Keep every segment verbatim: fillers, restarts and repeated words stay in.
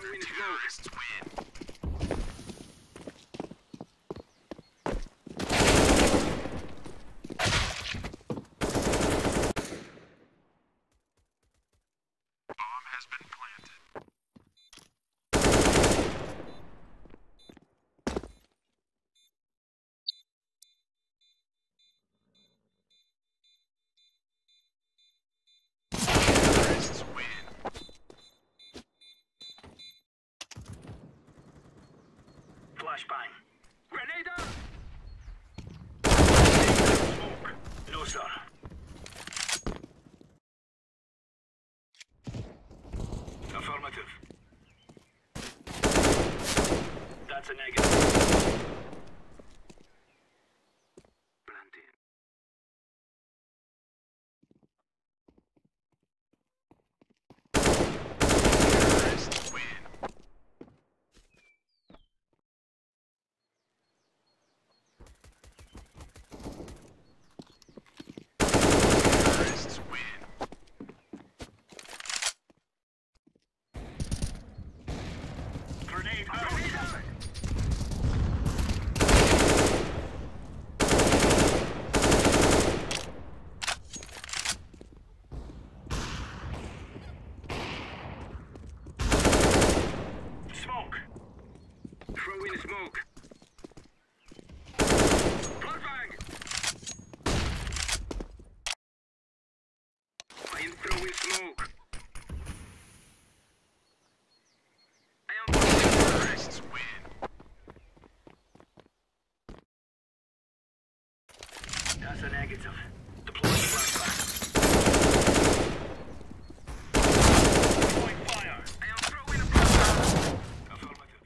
Throwing smoke. Win. Flashbang. Grenade out! Smoke. No, sir. Affirmative. That's a negative. Planting. Terrorists win. Throwing smoke. Flashbang! I am throwing smoke. I am throwing Terrorists win. That's a negative. Deploying flashbang. Deploying fire. I am throwing a flashbang. Affirmative.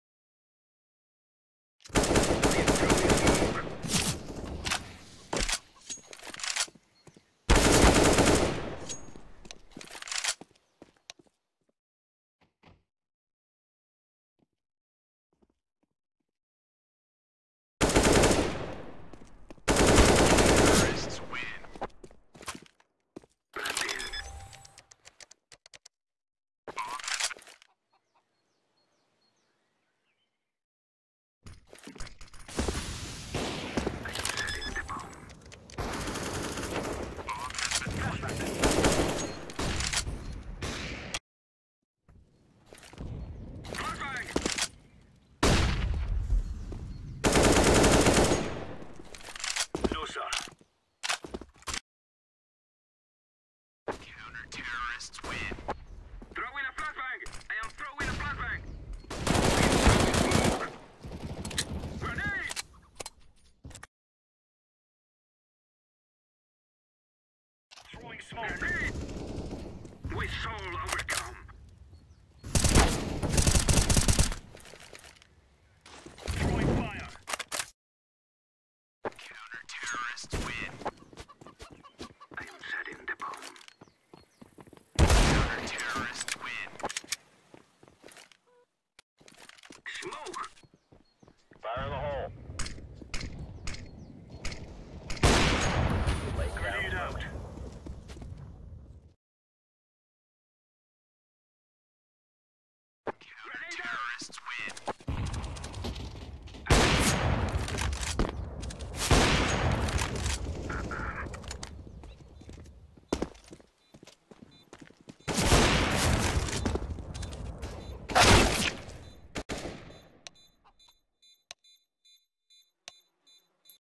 Terrorists win. Throwing a flashbang! I am throwing a flashbang! Grenade! Throwing smoke. Grenade! With soul over